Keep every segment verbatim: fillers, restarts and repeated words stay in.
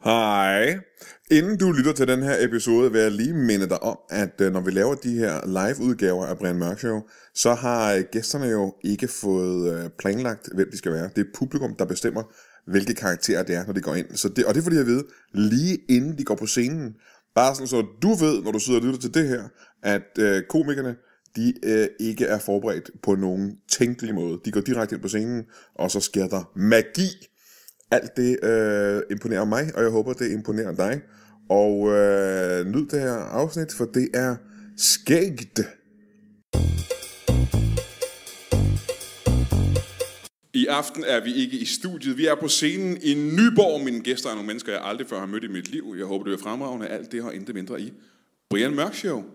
Hej. Inden du lytter til den her episode, vil jeg lige minde dig om, at når vi laver de her live-udgaver af Brian Mørk Show, så har gæsterne jo ikke fået planlagt, hvem de skal være. Det er publikum, der bestemmer, hvilke karakterer det er, når de går ind. Så det, og det får de at vide, lige inden de går på scenen. Bare sådan, så du ved, når du sidder og lytter til det her, at øh, komikerne, de øh, ikke er forberedt på nogen tænkelig måde. De går direkte ind på scenen, og så sker der magi. Alt det øh, imponerer mig, og jeg håber, det imponerer dig. Og øh, nyd det her afsnit, for det er skægt. I aften er vi ikke i studiet. Vi er på scenen i Nyborg. Mine gæster er nogle mennesker, jeg aldrig før har mødt i mit liv. Jeg håber, det er fremragende. Alt det har intet mindre i Brian Mørk Show.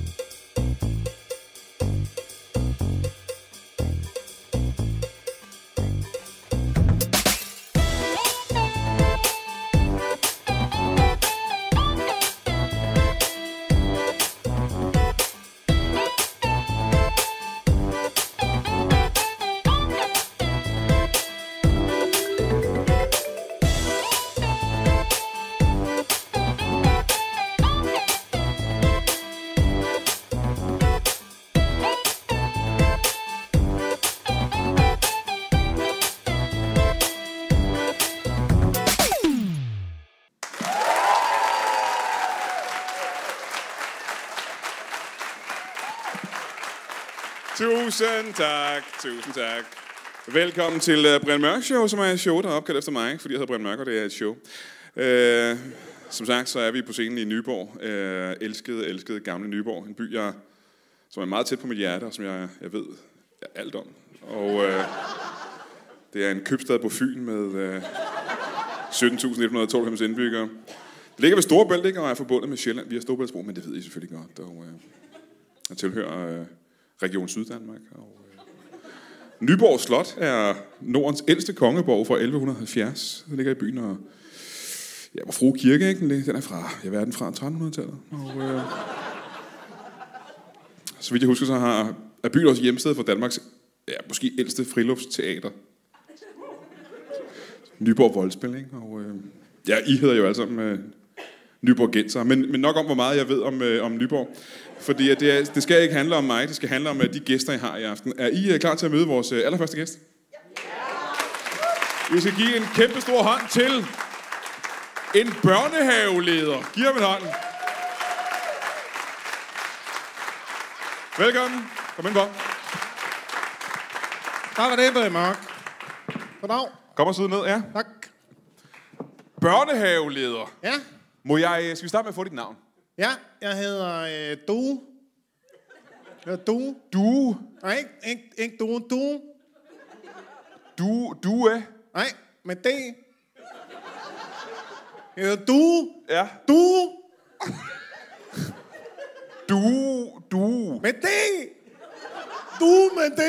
Tusind tak, tusind tak. Velkommen til uh, Brian Mørk Show, som er et show, der er opkaldt efter mig, fordi jeg hedder Brian Mørk, og det er et show. Uh, som sagt, så er vi på scenen i Nyborg. Uh, elskede, elskede gamle Nyborg. En by, jeg, som er meget tæt på mit hjerte, og som jeg, jeg ved alt om. Og uh, det er en købstad på Fyn med uh, sytten tusind et hundrede og tooghalvfems indbyggere. Det ligger ved Storebælt, ikke, og er forbundet med Sjælland via Storebæltsbro, men det ved I selvfølgelig godt. Og, uh, jeg tilhører... Uh, Region Syddanmark. Og, øh, Nyborg Slot er Nordens ældste kongeborg fra elleve halvfjerds. Den ligger i byen, og ja, hvor Frue Kirke, ikke? Den er fra, jeg ved, den fra trettenhundredetallet. Og, øh, så vidt jeg husker, så har, er byen også hjemsted for Danmarks ja, måske ældste friluftsteater. Nyborg Voldspil, ikke? Og, øh, ja, I hedder jo alle sammen øh, Nyborg Genser. Men, men nok om, hvor meget jeg ved om, øh, om Nyborg. Fordi det, er, det skal ikke handle om mig, det skal handle om de gæster, I har i aften. Er I klar til at møde vores allerførste gæst? Vi skal give en kæmpe stor hånd til en børnehaveleder. Giv ham en hånd. Velkommen. Kom ind på. Tak for det, Brian Mørk. Goddag. Kom og sidde ned, ja. Tak. Børnehaveleder. Ja. Må jeg, skal vi starte med at få dit navn? Ja, jeg hedder øh, Due. Jeg hedder Due. Du. Nej, ikke, ikke, ikke Due. Due. Du, du er? Nej, med D. Jeg hedder Due. Ja. Due. Du, du. Med D. Due med D.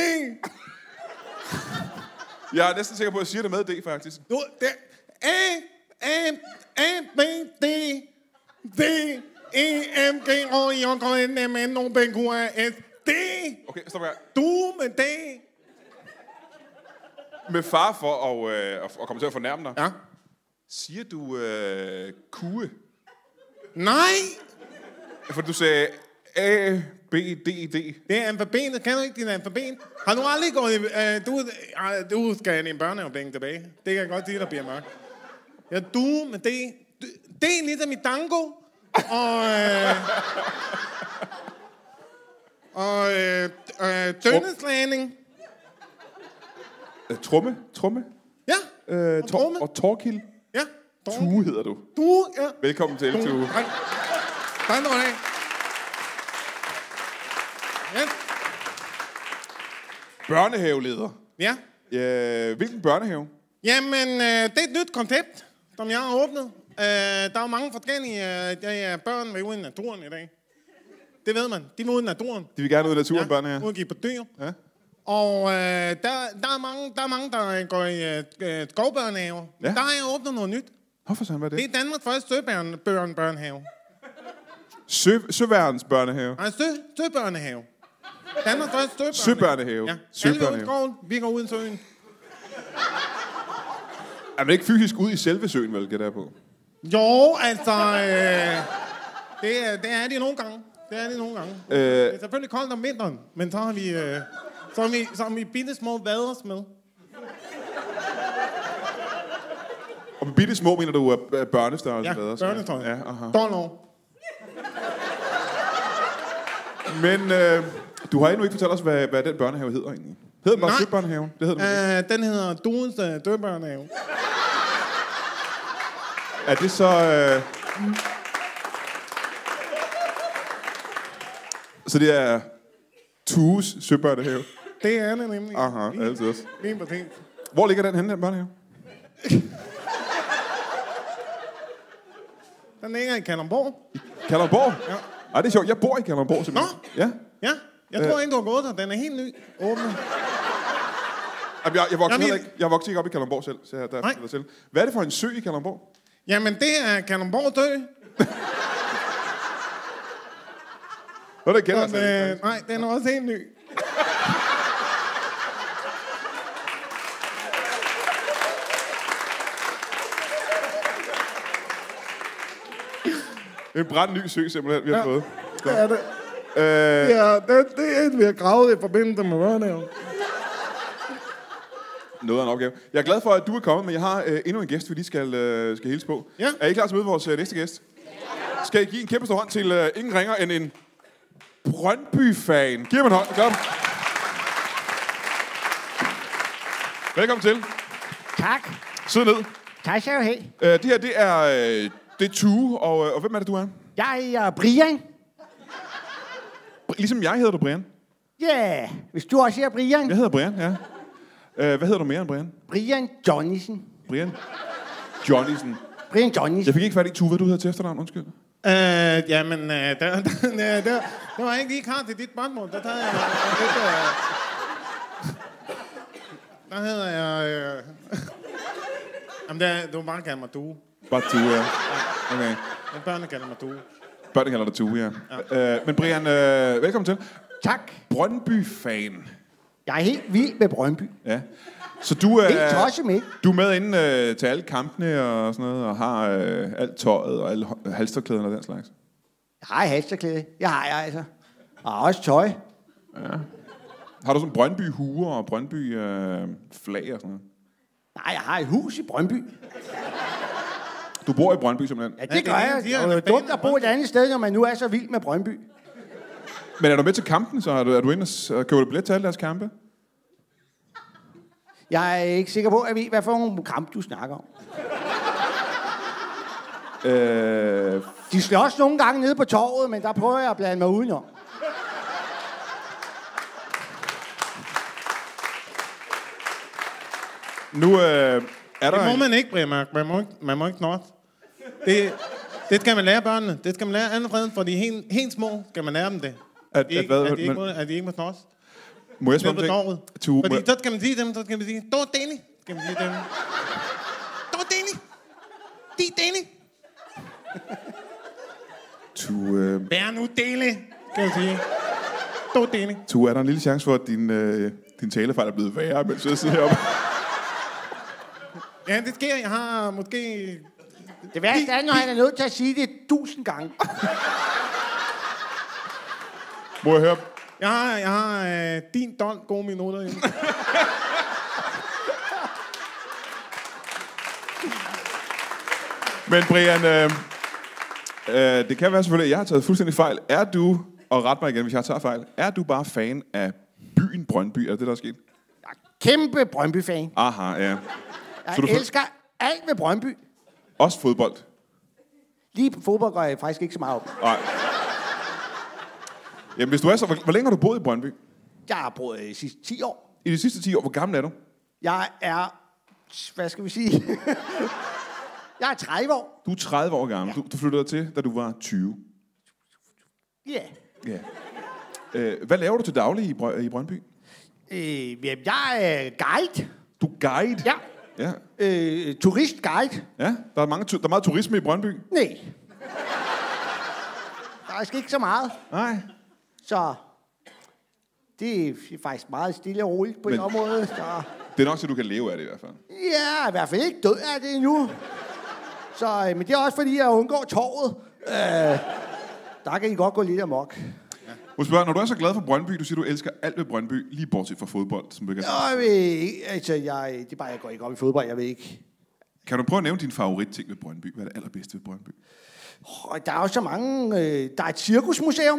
Jeg er næsten sikker på, at jeg siger det med D, faktisk. Du, det A, A, A, B, D, D, E, M, G, O, I, O, K, N, M, N, O, P, Q, R, S, D. Okay, stop her. Du med D. Med far for at, øh, at komme til at fornærme dig. Ja. Siger du øh, kue? Nej. For du sagde A, B, D, D. Det er alfabetet. Kan du ikke din alfabet? Har du aldrig gået i... Øh, du, øh, du skal have din børnehavepenge tilbage. Det kan jeg godt sige, der bliver mørkt. Ja, du med D. D ligesom i tango. Og... Øh, og... Øh, øh, dønneslagning. Uh, trumme? Trumme? Ja. Uh, og tor- trumme. og Torkild? Ja. Tue hedder du. Du, ja. Velkommen til, Tue. Tak. Tak skal du have. Ja. Børnehaveleder. Ja. Uh, hvilken børnehave? Jamen, øh, det er et nyt koncept, som jeg har åbnet. Øh, der er jo mange forskellige øh, der børn ved ude i naturen i dag. Det ved man. De vil ud i naturen. De vil gerne ud i naturen, ja, børnehaver. Ud og give på dyr. Ja. Og øh, der, der, er mange, der er mange, der går i øh, skovbørnehaver. Ja. Der har jeg åbnet noget nyt. Hvorfor sådan var det? Det er Danmarks første søbørnebørnehave. Sø, Søværens børnehave. Nej, sø, søbørnehave. Danmarks første søbørnehave. Søbørnehave. Ja. Søbørnehave. Alle ud i skoven, vi går ud i søen. Er man ikke fysisk ud i selve søen, vel, gætter jeg på? Jo, altså... Øh, det, er, det er de nogle gange. Det er de nogle gange. Øh, det er selvfølgelig koldt om vinteren, men så har vi... Øh, så har vi, så har vi bitte små vaders med. Og med bitte små mener du uh, børnestørrelse? Ja, vaders? børnestørrelse. Ja, aha. tolv år. Men øh, du har endnu ikke fortalt os, hvad, hvad den børnehave hedder egentlig. Hedder den bare Søbørnehaven? Det hedder den, øh, den hedder Duens øh, Døbørnehave. Er det så... Øh... Så det er Tues Søbørnehave? Det er det nemlig. Aha, altid også. Lige på ting. Hvor ligger den henne, den børnehave? Den ligger i Kalundborg. Kalundborg? Ja. Ej, det er sjovt. Jeg bor i Kalundborg, simpelthen. Nå? Ja. Ja, jeg tror ikke, du har gået der. Den er helt ny. Åbnet. Jamen, jeg, jeg, voksede Jamen, ikke, jeg voksede ikke op i Kalundborg selv, så jeg der Nej. er selv. Hvad er det for en sø i Kalundborg? Jamen, det er Kalundborg Dø. Nå, det gælder Men, altså. øh, nej, den er også helt ny. En brand ny sø, simpelthen, vi har Ja. fået. Det er det. Øh, Ja, det, det er en, vi har gravet i forbindelse med børnehaven. noget af en opgave. Jeg er glad for, at du er kommet, men jeg har øh, endnu en gæst, vi lige skal, øh, skal hilse på. Ja. Er I klar til at møde vores øh, næste gæst? Skal I give en kæmpe stor hånd til øh, ingen ringer end en Brøndby-fan. Giv ham en hånd. Kom. Velkommen til. Tak. Sid ned. Tak skal du have. Øh, det her, det er, øh, det er Tue, og, øh, og hvem er det, du er? Jeg er Brian. Ligesom jeg hedder du Brian. Ja, yeah. Hvis du også er Brian. Jeg hedder Brian, ja. Øh, hvad hedder du mere end Brian? Brian Johnnisen. Brian Johnnisen. Brian Johnnisen. Jeg fik ikke fat i Tue, hvad du hedder til efternavn, undskyld. Øh, jamen, øh, der, der, der, der, der var ikke lige klar til dit spørgsmål. Der tager jeg lidt... Øh, der hedder jeg... Øh, jamen, der, du må bare kalde mig Due. Bare Tue, ja. Okay. Men børnene kalder mig Due. Børnene kalder dig Tue, ja. ja. Øh, men Brian, øh, velkommen til. Tak. Brøndby-fan. Jeg er helt vild med Brøndby. Ja. Så du er, Helt tosset med. du er med inde øh, til alle kampene og sådan noget, og har øh, alt tøjet og alle halsterklæderne og den slags? Jeg har halsterklæde. Jeg har jeg altså. Og også tøj. Har du sådan Brøndby-huer og Brøndby-flag øh, og sådan noget? Nej, jeg har et hus i Brøndby. Du bor i Brøndby simpelthen? Ja, Ja, det det gør er jeg. det, de har Det er jo banen dumt at bo et andet sted, når man nu er så vild med Brøndby. Men er du med til kampen, så er du, er du inde og s- køber du billet til alle deres kampe? Jeg er ikke sikker på, at jeg ved, hvad for nogle kamp du snakker om. Øh, De slås nogle gange nede på torvet, men der prøver jeg at blande mig udenom. nu øh, er der... Det må en- man ikke, Brian Mørk. Man må ikke, man må ikke not. Det, det skal man lære børnene. Det skal man lære allerede, for de helt, helt små skal man lære dem det. At- de at ikke, hvad? at de ikke Men- må, at de ikke må snos. Må jeg Nede spørge på om torvet. ting? Tue, må Fordi jeg- så skal man sige dem, så skal man sige, du er Danny. Skal man sige dem. Du er Danny. De er Danny. Tue, øh, Vær nu Danny, skal man sige. Du er Danny. Tue, er der en lille chance for, at din, øh, din talefejl er blevet værre, mens jeg sidder heroppe? Ja, det sker. Jeg har måske... Det værste er, når han er nødt til at sige det tusind gange. Må jeg høre? Jeg har, jeg har øh, din don gode minutter inde. Men Brian, øh, øh, det kan være selvfølgelig, at jeg har taget fuldstændig fejl. Er du, og ret mig igen, hvis jeg tager fejl, er du bare fan af byen Brøndby? Er det det, der er sket? Jeg er kæmpe Brøndby-fan. Aha, ja. Jeg Så du- elsker alt ved Brøndby. Også fodbold? Lige på fodbold går jeg faktisk ikke så meget op. Nej. Jamen, hvis du er så... Hvor, hvor længe har du boet i Brøndby? Jeg har boet de sidste ti år. I de sidste ti år. Hvor gammel er du? Jeg er... Hvad skal vi sige? Jeg er tredive år. Du er tredive år gammel. Du, du flyttede til, da du var tyve. Ja. Ja. Øh, hvad laver du til daglig i, Brø- i Brøndby? Øh, jamen, jeg er guide. Du er guide? Ja. Ja. Øh, turistguide. Ja, der er, mange, tu- der er meget turisme i Brøndby. Nej. Der er sgu ikke så meget. Nej. Så det er faktisk meget stille og roligt på Men- et område. Så Det er nok til, du kan leve af det i hvert fald. ja, i hvert fald ikke død af det endnu. Så, øh, men det er også fordi, jeg undgår torvet. Øh, der kan I godt gå lidt amok. Må spørge, når du er så glad for Brøndby, du siger, du elsker alt ved Brøndby, lige bortset fra fodbold, som du ikke har Jeg ved ikke, altså, jeg, det er bare, jeg går ikke op i fodbold, jeg ved ikke. Kan du prøve at nævne din favoritting ved Brøndby? Hvad er det allerbedste ved Brøndby? Oh, der er jo så mange... Øh, der er et cirkusmuseum.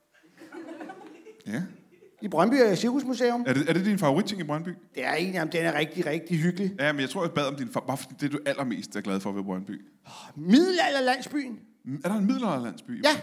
Ja. I Brøndby er et cirkusmuseum. Er det, er det din favoritting i Brøndby? Det er en, jamen, den er rigtig, rigtig hyggelig. Ja, men jeg tror, jeg bad om din fa- bare fordi det, du allermest er glad for ved Brøndby. Middelalderlandsbyen. Er der en middelalderlandsby? Ja.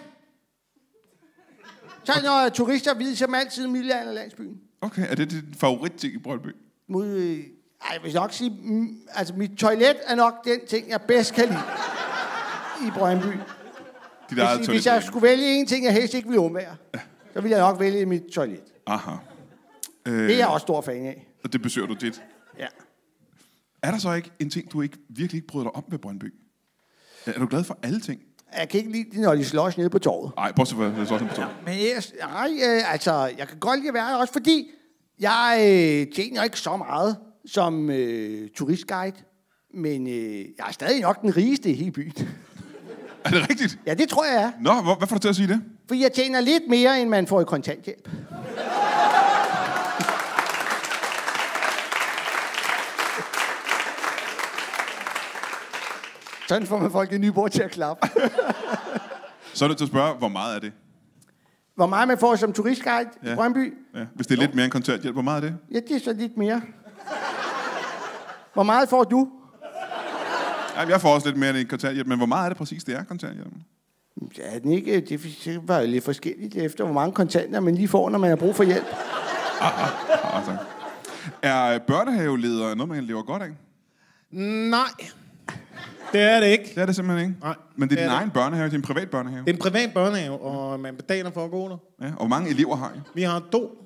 Så når turister viser dem altid middelalderlandsbyen. Okay, er det din favoritting i Brøndby? Mod, øh, ej, jeg vil nok sige, mm, altså mit toilet er nok den ting, jeg bedst kan lide i Brøndby. Dit eget Hvis, toilet. hvis jeg skulle vælge en ting, jeg helst ikke ville undvære, ja. så ville jeg nok vælge mit toilet. Aha. Øh, det er jeg også stor fan af. Og det besøger du tit. Ja. Er der så ikke en ting, du ikke virkelig ikke bryder dig om ved Brøndby? Er du glad for alle ting? Jeg kan ikke lide det, når de slås nede på torvet. Nej, bortset fra det slås nede på torvet. Men ellers, nej, øh, altså, jeg kan godt lide at være der, også fordi jeg øh, tjener ikke så meget som øh, turistguide, men øh, jeg er stadig nok den rigeste i hele byen. Er det rigtigt? Ja, det tror jeg er. Nå, hvor, hvad får du til at sige det? Fordi jeg tjener lidt mere, end man får i kontanthjælp. Sådan får man folk i Nyborg til at klappe. Så er det til at spørge, hvor meget er det? Hvor meget man får som turistguide ja. i Brøndby? Ja. Hvis det er lidt mere end kontanthjælp, hvor meget er det? Ja, det er så lidt mere. Hvor meget får du? Ja, jeg får også lidt mere end kontanthjælp, men hvor meget er det præcis, det er kontanthjælpen? Ja, den ikke, det var jo lidt forskelligt efter, hvor mange kontanter man lige får, når man har brug for hjælp. Ah, ah, ah, tak. Er børnehaveleder noget, man lever godt af? Nej, det er det ikke. Det er det simpelthen ikke? Nej. Men det er det din er egen børnehave, det er en privat børnehave? Det er en privat børnehave, og man betaler for at gå der. Ja, og hvor mange elever har I? Vi har to.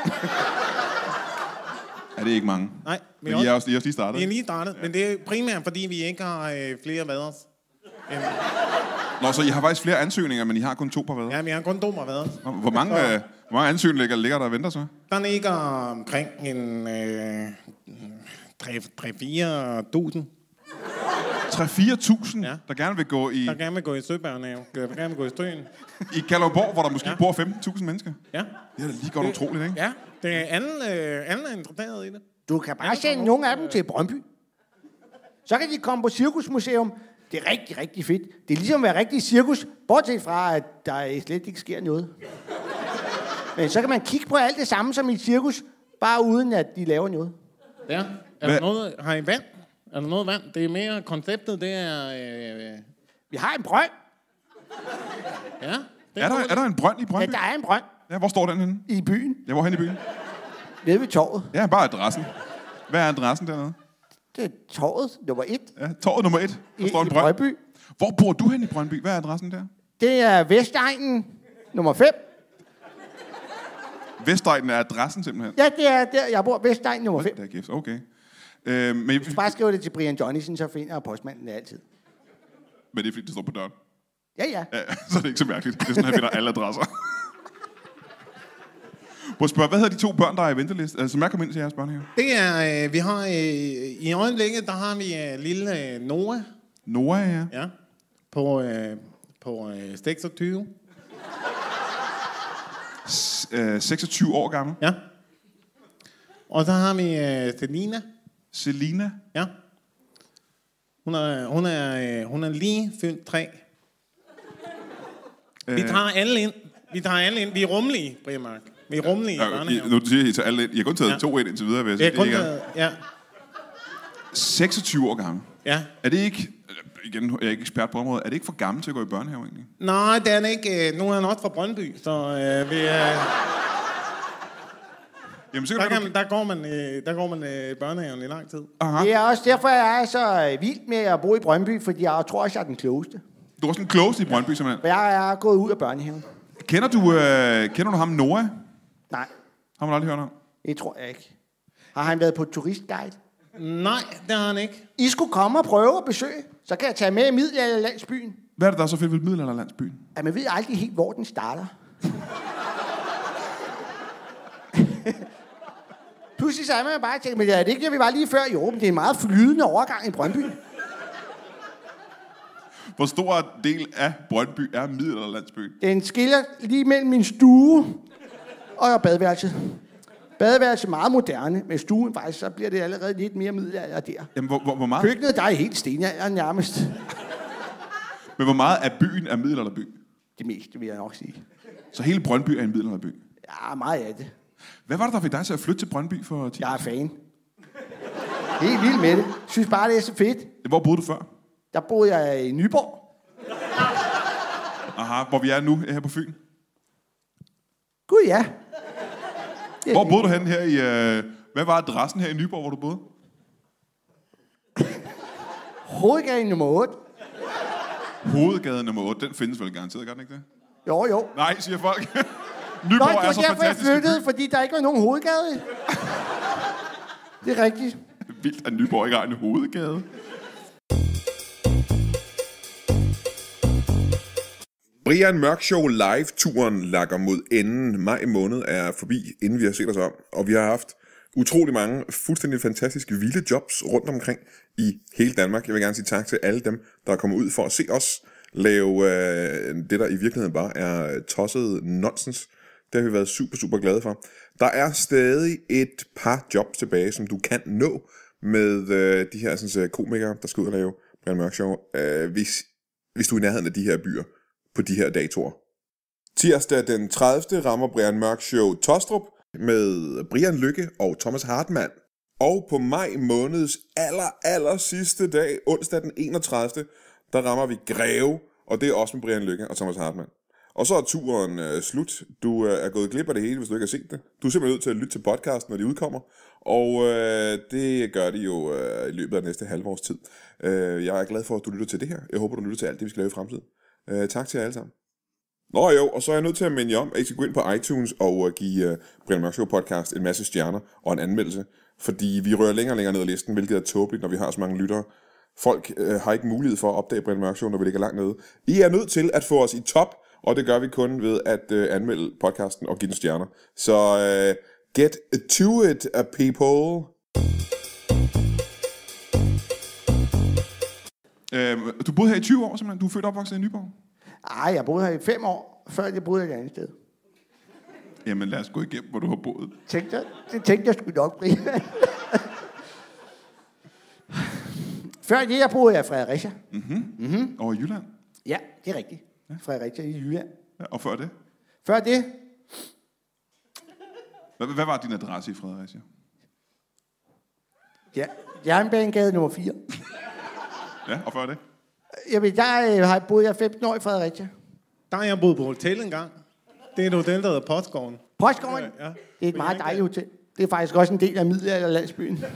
Er det ikke mange? Nej. Men I er også, I er også lige startet? Vi er lige startet, men det er primært, fordi vi ikke har øh, flere vaders. End... Nå, så I har faktisk flere ansøgninger, men I har kun to par vader? Ja, vi har kun to par vaders. Hvor mange, øh, hvor mange ansøgninger ligger der og venter så? Der ligger omkring en øh, tre fire tusind. tre fire tusind, Ja. der gerne vil gå i... Der gerne vil gå i søbørnehave. Der gerne vil gå i støen. I Kalundborg, hvor der måske Ja. bor femten tusind mennesker? Ja. Det er da lige godt utroligt, ikke? Ja, det er anden, øh, anden er interesseret i det. Du kan bare sende nogle af dem til Brøndby. Så kan de komme på cirkusmuseum. Det er rigtig, rigtig fedt. Det er ligesom at være rigtig cirkus, bortset fra, at der slet ikke sker noget. Men så kan man kigge på alt det samme som i et cirkus, bare uden at de laver noget. Ja. Er Hvad? der noget, har I vand? Er der noget vand? Det er mere konceptet, det er... Øh, Vi har en brønd. ja. Det Er der, er der en brønd i Ja, Brøndby? der er en brønd Ja, hvor står den henne? i byen, Ja, hvor hen i byen? nede ved torvet. Ja, bare adressen. Hvad er adressen dernede? Det er torvet nummer et Ja, torvet nummer et. Der i, står en i brønd. Brøndby. Hvor bor du hen i Brøndby? Hvad er adressen der? Det er Vestegnen nummer fem. Vestegnen er adressen simpelthen. Ja, det er der, jeg bor. Vestegnen nummer fem. Det er gift, okay. Øh, men, Bare skriv det til Brian Johnson, så finder postmanden det altid. men det er fordi, det står på døren. Ja, ja. Ja, så er det ikke så mærkeligt. Det er sådan, han finder alle adresser. Må jeg spørge, hvad hedder de to børn, der er i venteliste? Altså, som er kommet ind til jeres børnehave? Det er, øh, vi har, øh, i øjeblikket, der har vi øh, lille øh, Noah, Noah, ja. ja, på, øh, på øh, seksogtyve. S- øh, seksogtyve år gammel. Ja. Og så har vi øh, Selina, Selina. ja. Hun er, hun er, øh, hun er lige fyldt tre. Vi Øh, tager alle ind. Vi tager alle ind. Vi er rummelige, Brian Mørk. Vi er rummelige i ja, I, børnehaven. nu siger I til alle ind. I har kun taget Ja. to ind indtil videre, vil jeg Vi sige. har kun Det er ikke- taget, ja, seksogtyve år gammel. ja. Er det ikke... Igen, jeg er ikke ekspert på området. Er det ikke for gammel til at gå i børnehave egentlig? Nej, det er han ikke. øh, Nu er han også fra Brøndby, så øh, vi, øh, Jamen, så der, kan du... kan, der går man, øh, der går man øh, i børnehaven i lang tid. Aha. Det er også derfor, jeg er så øh, vild med at bo i Brøndby, fordi jeg tror også, jeg er den klogeste. Du er også den klogeste i Brøndby, simpelthen. For jeg er gået ud af børnehaven. Kender du, øh, kender du ham, Noah? Nej, Har man aldrig hørt om? det tror jeg ikke. Har han været på turistguide? Nej, det har han ikke. I skulle komme og prøve at besøge. Så kan jeg tage med i middelalderlandsbyen. Hvad er det, der er så fedt ved middelalderlandsbyen? At man ved aldrig helt, hvor den starter. Pludselig så er man bare tænkt, men er det ikke det, vi var lige før? Jo, men det er en meget flydende overgang i Brøndby. Hvor stor del af Brøndby er middelalderlandsbyen? Den skiller lige mellem min stue og badeværelset. Badeværelset er meget moderne, men stuen faktisk, så bliver det allerede lidt mere middelalder der. Jamen, hvor, hvor, hvor meget? Køkkenet, der er helt stenalder nærmest. Men hvor meget af byen er middelalderby? Det meste, vil jeg nok sige. Så hele Brøndby er en middelalderby? Ja, meget af det. Hvad var det, der fik dig til at flytte til Brøndby for ti år? Jeg er fan. Helt vild med det. Synes bare, det er så fedt. Hvor boede du før? Der boede jeg i Nyborg. Aha, hvor vi er nu her på Fyn. Gud, ja. Hvor boede du henne her i... Øh, hvad var adressen her i Nyborg, hvor du boede? Hovedgade nummer otte. Hovedgade nummer otte, den findes vel garanteret, gør den ikke det? Jo, jo. Nej, siger folk. Nå, Nyborg det er var så derfor, jeg fantastisk. flyttede, fordi der ikke var nogen hovedgade. Det er rigtigt. Vildt, at Nyborg ikke har en hovedgade. Brian Mørk Show live-turen lakker mod enden. Maj måned er forbi, inden vi har set os om. Og vi har haft utrolig mange fuldstændig fantastiske vilde jobs rundt omkring i hele Danmark. Jeg vil gerne sige tak til alle dem, der er kommet ud for at se os lave øh, det, der i virkeligheden bare er tosset nonsens. Det har vi været super, super glade for. Der er stadig et par jobs tilbage, som du kan nå med øh, de her sådan, komikere, der skal ud og lave Brian Mørk Show, øh, hvis, hvis du er i nærheden af de her byer på de her datoer. Tirsdag den tredivte rammer Brian Mørk Show Tostrup med Brian Lykke og Thomas Hartmann. Og på maj måneds aller, aller sidste dag, onsdag den enogtredivte, der rammer vi Greve, og det er også med Brian Lykke og Thomas Hartmann. Og så er turen øh, slut. Du øh, er gået glip af det hele, hvis du ikke har set det. Du er simpelthen nødt til at lytte til podcasten, når de udkommer. Og øh, det gør de jo øh, i løbet af næste halve års tid. Øh, jeg er glad for, at du lytter til det her. Jeg håber, du lytter til alt det, vi skal lave i fremtiden. Øh, tak til jer alle sammen. Nå jo, og så er jeg nødt til at minde jer om, at I skal gå ind på iTunes og give uh, Brian Mørk Show podcast en masse stjerner og en anmeldelse. Fordi vi rører længere og længere ned ad listen, hvilket er tåbeligt, når vi har så mange lyttere. Folk uh, har ikke mulighed for at opdage Brian Mørk Show, når vi ligger langt nede. I er nødt til at få os i top, og det gør vi kun ved at uh, anmelde podcasten og give den stjerner. Så uh, get to it, uh, people. Øh, du boede her i tyve år, simpelthen. Du er født og opvokset i Nyborg. Ej, jeg boede her i fem år, før jeg boede et andet sted. Jamen lad os gå igennem, hvor du har boet. Tænkte jeg, det tænkte jeg skulle nok blive. Før det, jeg boede jeg i Fredericia. Mhm. Mm-hmm. Og i Jylland. Ja, det er rigtigt. Fredericia i Jylland. Ja, og før det? Før det, Hvad, hvad var din adresse i Fredericia? ja, Jernbanegade nummer fire. Ja, og før det? Jamen, der øh, har jeg boet jeg femten år i Fredericia. Der har jeg boet på hotel engang. Det er et hotel, der hedder Postgården. Postgården, Ja, ja. det er et meget dejligt hotel. Det er faktisk også en del af middelalderlandsbyen.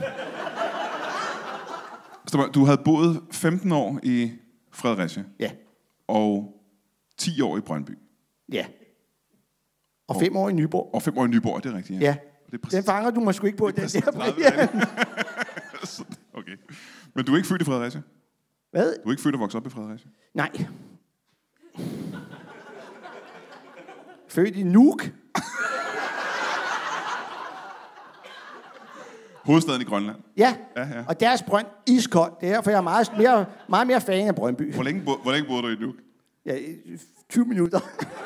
Du havde boet femten år i Fredericia. Ja, Og ti år i Brøndby. ja. Og fem år i Nyborg. Og fem år i Nyborg, det er rigtigt, ja. Ja, Det er præcis. den fanger du måske ikke på, den der. tredive, okay. Men du er ikke født i Fredericia? Hvad? Du er ikke født og vokset op i Fredericia? Nej. Født i Nuuk. Hovedstaden i Grønland. Ja, Ja, ja. og deres brønd iskold. Det er derfor, jeg er meget mere, meget mere fan af Brøndby. Hvor længe, bo, hvor længe boede du i Nuuk? Ja, tyve minutter.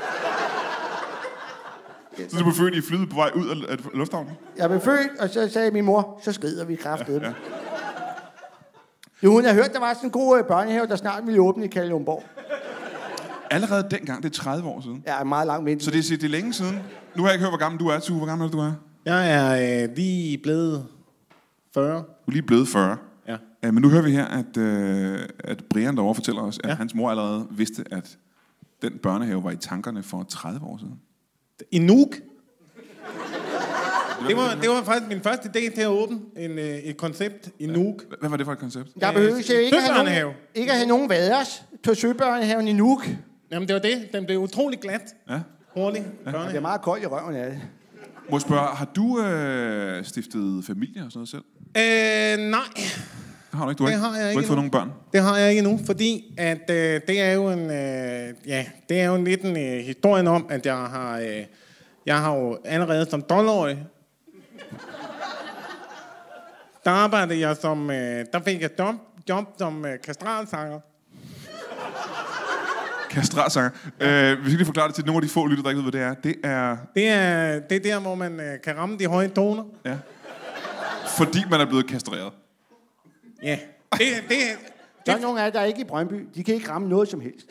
Så du blev født i flyet på vej ud af, af lufthavnen? Jeg blev født, og så sagde min mor, så skrider vi kraftedet. Ja, ja. Jo, hun har hørt, der var sådan en god øh, børnehave, der snart ville åbne i Kalundborg. Allerede dengang, det er tredive år siden. Ja, meget langt vent. Så det, det er længe siden. Nu har jeg ikke hørt, hvor gammel du er, Tue. Hvor gammel er du er? Jeg er øh, lige blevet fyrre. Du er lige blevet fyrre. Ja. Ja, men nu hører vi her, at, øh, at Brian derovre fortæller os, at Ja. hans mor allerede vidste, at den børnehave var i tankerne for tredive år siden. I Nuuk. Det var, det var faktisk min første idé til at åbne en, øh, et koncept i Nuuk. Hvad var det for et koncept? Der behøver jeg ikke at have Søbørnehave. nogen, ikke at have nogen vaders til søbørnehaven i Nuuk. Jamen, det var det. Den blev utrolig glat. Ja. Hurtigt. Det er meget koldt i røven af det. Må jeg spørge, har du øh, stiftet familie og sådan noget selv? Øh, nej. Det har du ikke. Du har Det ikke, har jeg du har ikke ikke fået endnu. nogen børn. Det har jeg ikke endnu, fordi at øh, det er jo en øh, ja, det er jo lidt en øh, historien om, at jeg har øh, jeg har jo allerede som tolv-årig der arbejdede jeg som øh, der fik jeg job, job som øh, kastralsanger. Kastratsanger. Øh, vi skal lige forklare det til nogle af de få lytter, der ikke ved, hvad det er. Det er... Det er, det er der, hvor man øh, kan ramme de høje toner. Ja. Fordi man er blevet kastreret. Ja. Det, det, Der er nogle af jer, der er ikke i Brøndby. De kan ikke ramme noget som helst.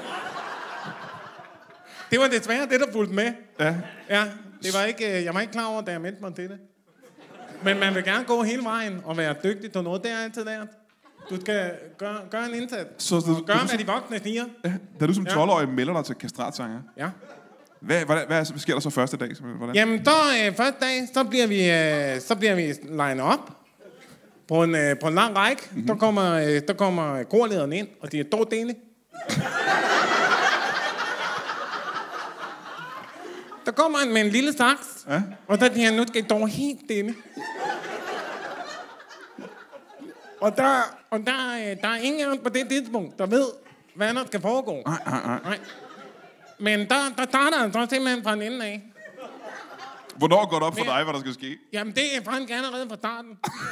det var desværre det, der fulgte med. Ja. Ja, det var ikke, øh, jeg var ikke klar over, da jeg meldte mig til det. Men man vil gerne gå hele vejen og være dygtig til noget. Det er altid lært. Du skal gøre, gøre en indsats. Så du, Gør, du, hvad de voksne siger. ja, da du som Ja. tolv-årig melder dig til kastratsanger, Ja. hvad, hvad, hvad, hvad sker der så første dag? Hvordan? Jamen, der øh, første dag, så bliver vi, øh, så bliver vi linet op på en, øh, på en lang række. Mm-hmm. Der kommer, øh, der kommer korlederen ind, og de er dog dele. Der kommer han med en lille saks, Ja. og der siger han, nu skal I dog helt stille. Og der, og der, øh, der er ingen af os på det tidspunkt, der ved, hvad der skal foregå. Nej, nej, nej. Nej. Men der, der starter han så simpelthen fra en ende af. Hvornår går det op for Men- dig, hvad der skal ske? Jamen, det er faktisk allerede fra starten.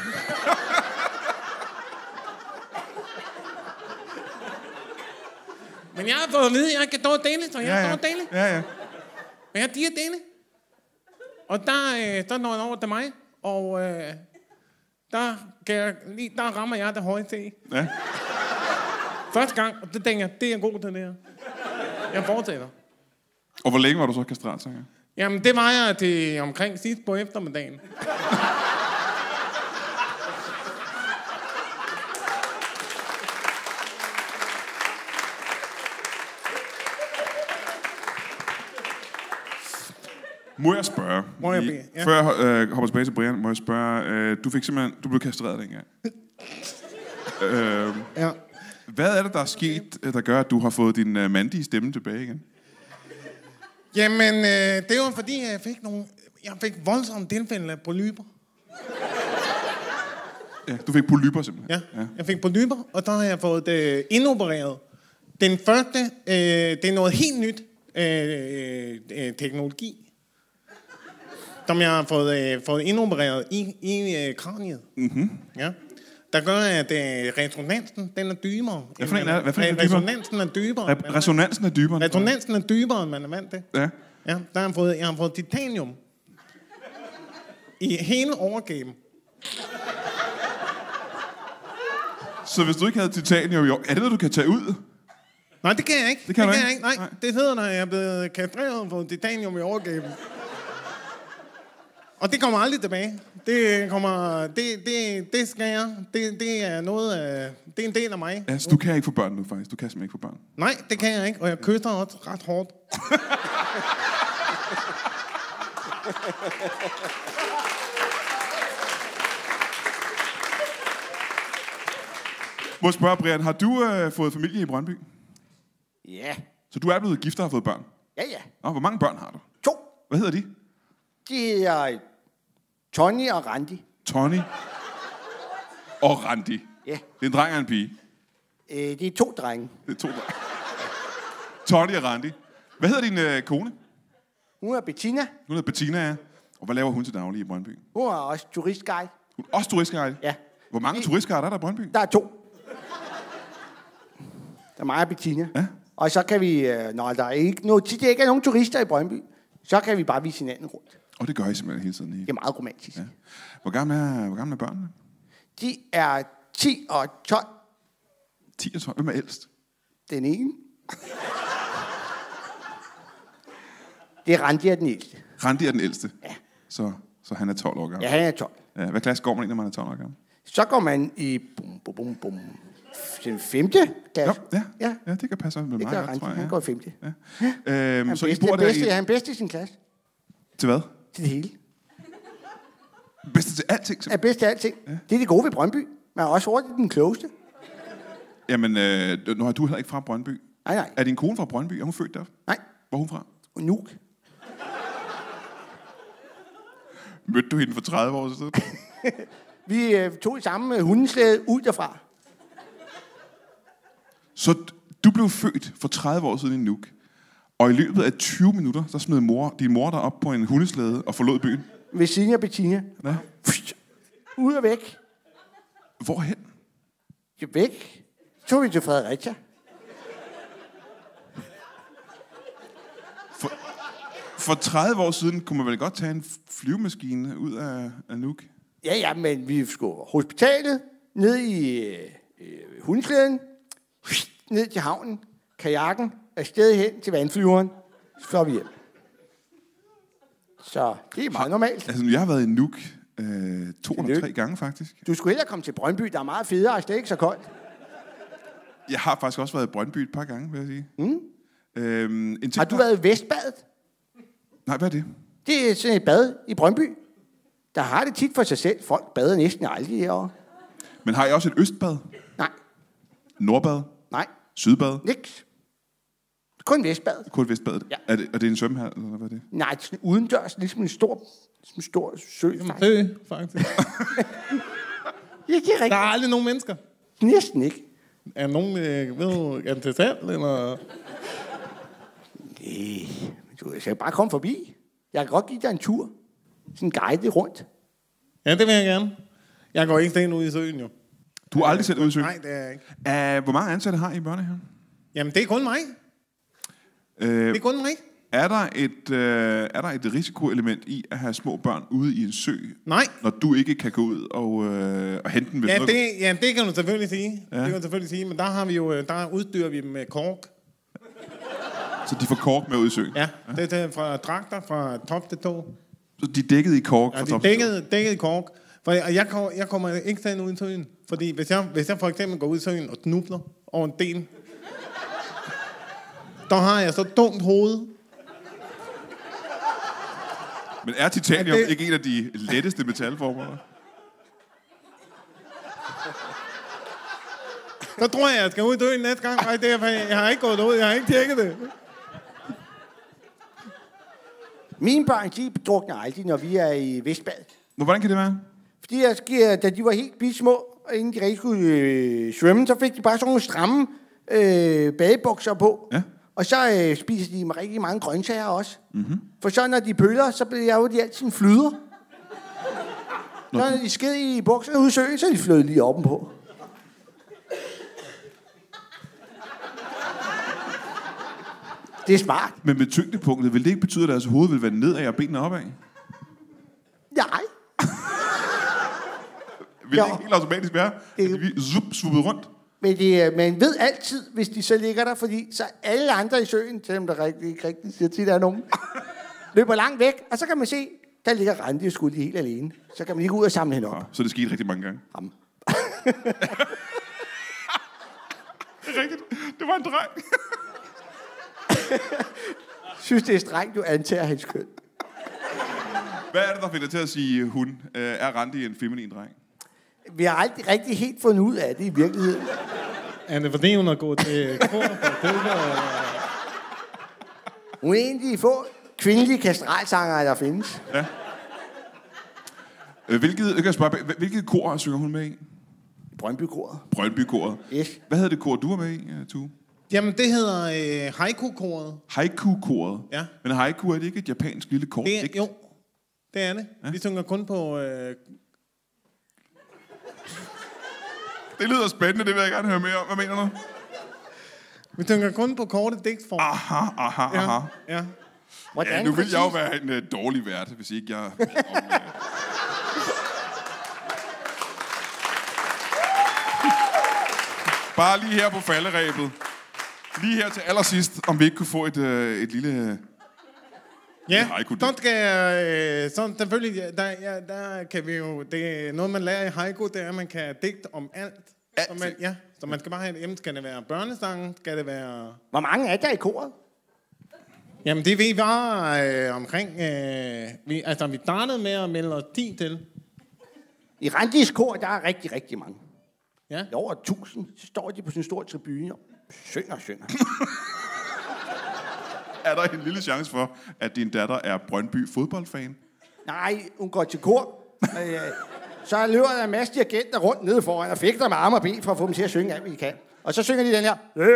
Men jeg har fået at vide, at jeg kan dog dele, så jeg Ja, ja, ja. dog dele. Ja, ja. Men jeg diger dele. Og der, øh, der når han over til mig, og øh, der, kan jeg, lige, der rammer jeg det høje til. Ja. Første gang, og det tænker jeg, det er god til det her. Jeg fortsætter. Og hvor længe var du så kastratsanger? Jamen, det var jeg til omkring sidst på eftermiddagen. Må jeg spørge? Må jeg i- bede? Ja. Før jeg øh, hopper tilbage til Brian, må jeg spørge, øh, du fik simpelthen, du blev kastreret dengang. øh, Ja. hvad er det, der er sket, øh, der gør, at du har fået din øh, mandige stemme tilbage igen? Jamen, øh, det var fordi, jeg fik nogle... Jeg fik voldsomme tilfælde af polyper. Ja, du fik polyper simpelthen. Ja, ja, jeg fik polyper, og der har jeg fået det øh, indopereret. Den første, øh, det er noget helt nyt øh, øh, teknologi, som jeg har fået, øh, fået indopereret i, i øh, kraniet. Mm-hmm. Ja. Der gør, at øh, resonansen, den er dybere. Hvad for en er- hvad for en er Øh, dybere? Resonansen er dybere. Re- resonansen er dybere. end- Resonansen er dybere, end man er vant til. Ja. Ja, der har jeg fået, jeg har fået titanium i hele overgeben. Så hvis du ikke havde titanium, jo, er det noget, du kan tage ud? Nej, det kan jeg ikke. Det kan det du kan ikke? jeg ikke. Nej, Nej. det hedder, når jeg er blevet kastreret på titanium i overgeben. Og det kommer aldrig tilbage. Det kommer... Det, det, det skal jeg. Det, det er noget af... Det er en del af mig. Altså, du kan ikke få børn nu, faktisk. Du kan simpelthen ikke få børn. Nej, det kan jeg ikke. Og jeg kysser også ret hårdt. Må jeg spørge, Brian, har du øh, fået familie i Brøndby? Ja. Så du er blevet gift og har fået børn? Ja, ja. Nå, hvor mange børn har du? To. Hvad hedder de? De hedder Tony og Randi. Tony og Randi. Ja. Det er en dreng og en pige. Øh, det er to drenge. Det er to drenge. Tony og Randi. Hvad hedder din øh, kone? Hun er Bettina. Hun hedder Bettina, ja. Og hvad laver hun til daglig i Brøndby? Hun er også turistguide. Hun er også turistguide? Ja. Hvor mange Det- turistguider er der i Brøndby? Der er to. Der er mig og Bettina. Ja. Og så kan vi, øh, når der er ikke, når tit ikke er nogen turister i Brøndby, så kan vi bare vise hinanden rundt. Og det gør I simpelthen hele tiden. I... Det er meget romantisk. Ja. Hvor gamle er, hvor gamle er børnene? De er ti og tolv. ti og tolv. Hvem er ældst? Den ene. Det er Randi er den ældste. Randi er den ældste. Ja. Så, så han er tolv år gammel. Ja, han er tolv. Ja. Hvad klasse går man i, når man er tolv år gammel? Så går man i bum, bum, bum, bum, den femte Jo, klasse. ja. Ja. ja, det kan passe med Det mig gør godt, Randi. tror jeg. Han Ja. går i femte. Ja. Øhm, Han så er I bedste, bor der bedste, i... han er bedst i sin klasse. Til hvad? Til det hele. Bedste til alting? Er bedst til alting. Ja. Det er det gode ved Brøndby. Man er også hurtigt den klogeste. Jamen, øh, nu har du heller ikke fra Brøndby. Nej, nej. Er din kone fra Brøndby? Er hun født der? Nej. Hvor er hun fra? Nuuk. Mødte du hende for tredive år siden? Vi øh, tog i samme øh, hundeslæde ud derfra. Så d- du blev født for tredive år siden i Nuuk. Og i løbet af tyve minutter, så smed mor, din mor dig op på en hundeslæde og forlod byen. Ved siden af Bettina. Ja. Ud og væk. Hvorhen? Ja, væk. Så tog vi til Fredericia. For tredive år siden kunne man vel godt tage en flyvemaskine ud af, af Nuuk? Ja, ja, men vi skulle hospitalet, ned i øh, hundeslæden, ned til havnen, kajakken, afsted hen til vandflyveren, så flår vi hjem. Så det er meget normalt. Altså, jeg har været i Nuuk øh, to eller tre gange, faktisk. Du skulle hellere komme til Brøndby, der er meget federe, og det er ikke så koldt. Jeg har faktisk også været i Brøndby et par gange, vil jeg sige. Mm. Øhm, en har du været i Vestbadet? Nej, hvad er det? Det er sådan et bad i Brøndby. Der har det tit for sig selv. Folk bader næsten aldrig herovre. Men har I også et østbad? Nej. Nordbad? Nej. Sydbad? Niks. Kun Vestbadet. Kun Vestbadet? Ja. Er det, er det en svømmehal, eller hvad er det? Nej, det er sådan udendørs, ligesom en stor, ligesom en stor sø. En sø, faktisk. Ja, det er Der rigtigt. er aldrig nogen mennesker. Næsten ikke. Er nogen, øh, ved du, er det til salg, eller? Nej, men du skal bare komme forbi. Jeg kan godt give dig en tur. Sådan en guide rundt. Ja, det vil jeg gerne. Jeg går ikke sten ud i søen, jo. Du har aldrig set ud i søen? Nej, det er jeg ikke. Uh, hvor mange ansatte har I i børnehaven? Jamen, det er kun mig. Uh, Det er kun mig. er, der et, uh, er der et risikoelement i at have små børn ude i en sø, Nej. når du ikke kan gå ud og, uh, og hente dem? Hvis Ja noget... det, ja, det kan du selvfølgelig sige. Ja. Det kan du selvfølgelig sige. Men der har vi jo, der udstyrer vi dem med kork. Så de får kork med ud i søen? Ja, ja. Det er fra dragter fra top til tå. Så de er dækket i kork? Ja, fra de er top til tå? dækket, dækket i kork. For jeg, jeg, kommer, jeg kommer ikke til ud i søen. Fordi hvis jeg, hvis jeg for eksempel går ud i søen og knubler over en del, der har jeg så dumt hoved. Men er titanium Ja, det- ikke en af de letteste metalformer? Så tror jeg, jeg skal ud i søen næste gang. Nej, det er, jeg har ikke gået ud. Jeg har ikke tjekket det. Mine børn, de drukner aldrig, når vi er i Vestbadet. Hvordan kan det være? Fordi jeg sker, da de var helt bismå, og inden de rigtig skulle øh, svømme, så fik de bare sådan nogle stramme øh, badebukser på. Ja. Og så øh, spiser de med rigtig mange grøntsager også. Mm-hmm. For så når de pøller, så bliver jeg jo de altid flyder. Så når de sked i bukserne ude i søen, så er de flødet lige ovenpå. Det er smart. Men med tyngdepunktet, vil det ikke betyde, at deres hoved vil være nedad og benene opad? Nej. Vil Jo. det ikke helt automatisk være, at de vi zup, svuppet rundt? Men det, man ved altid, hvis de så ligger der, fordi så alle andre i søen, selvom der rigtig, ikke rigtig siger til, der er nogen, løber langt væk, og så kan man se, der ligger Randi og Skuldi helt alene. Så kan man ikke ud og samle hende op. Ja, så det skete rigtig mange gange. Ham. Det er rigtigt. Det var en dreng. Synes, det er strengt, du antager hans køn. Hvad er det, der finder til at sige hun? Øh, er Randi en feminin dreng? Vi har aldrig rigtig helt fundet ud af det i virkeligheden. Er det fordi, hun har gået til kor på køber? Hun er en af de få kvindelige kastralsangere, der findes. Ja. Øh, hvilket, jeg kan spørge, hvil- hvilket kor synger hun med i? Brøndby-koret. Brøndby-koret. Yes. Hvad hedder det kor, du var med i, uh, Tue? Jamen, det hedder øh, haiku-koret. Haiku-koret. Ja. Men haiku, er det ikke et japansk lille kort? Det er, digt? jo, det er det. Ja. Ja. Vi synger kun på... Øh, Det lyder spændende, det vil jeg gerne høre mere om. Hvad mener du? vi synger kun på korte digtform. Aha, aha, aha. Ja, ja. Hvordan Ja, nu vil jeg jo præcis? være en uh, dårlig vært, hvis ikke jeg... Om, uh... Bare lige her på falderæbet. Lige her til allersidst, om vi ikke kunne få et, uh, et lille... Ja, haiku-digt. så skal jeg... Øh, så selvfølgelig, der, ja, der kan vi jo... Det er noget, man lærer i haiku, det er, at man kan digte om alt. Alt. Så man, ja, så man skal bare have et emne. Skal det være børnesangen? Skal det være... Hvor mange er der i koret? Jamen, det vi var øh, omkring... Øh, vi, altså, vi startede med at melde os ti til. I Randis kor, der er rigtig, rigtig mange. Ja. Der er over tusind. Så står de på sådan en stor tribune og synger og synger. Er der en lille chance for, at din datter er Brøndby fodboldfan? Nej, hun går til kor. Øh, så løber der en masse dirigenter rundt nede foran og fægter med arme og ben for at få dem til at synge alt, hvad de kan. Og så synger de den her.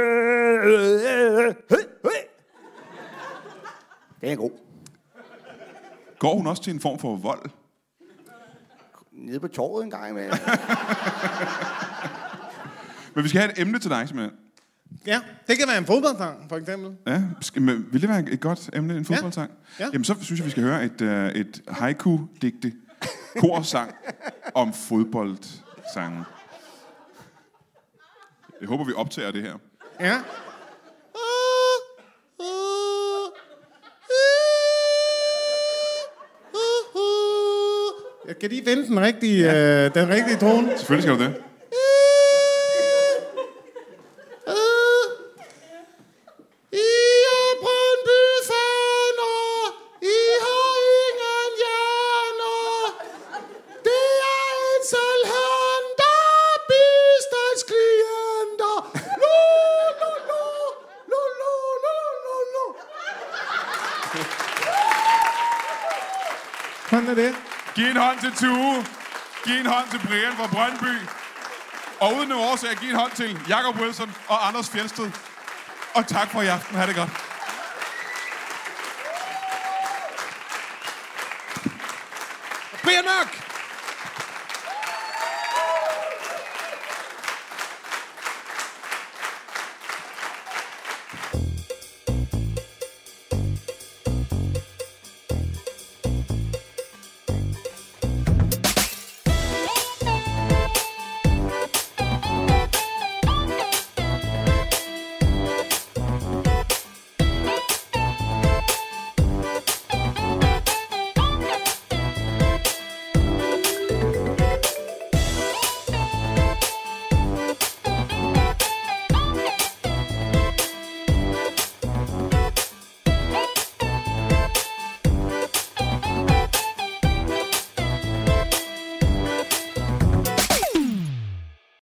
Den er god. Går hun også til en form for vold? Nede på torvet en gang imellem. Men vi skal have et emne til dig, simpelthen. Ja, det kan være en fodboldsang, for eksempel. Ja, skal, men, vil det være et godt emne, en fodboldsang? Ja. Ja. Jamen, så synes jeg, vi skal høre et, uh, et haiku-digte korsang om fodboldsangen. Jeg håber, vi optager det her. Ja. Jeg kan lige vente den rigtige, ja. øh, den rigtige tone. Selvfølgelig skal du det. Sådan er det. Giv en hånd til Tue. Giv en hånd til Brian fra Brøndby. Og uden nogen årsag, giv en hånd til Jakob Wilson og Anders Fjeldsted. Og tak for i aften. Ha' det godt. Brian Mørk!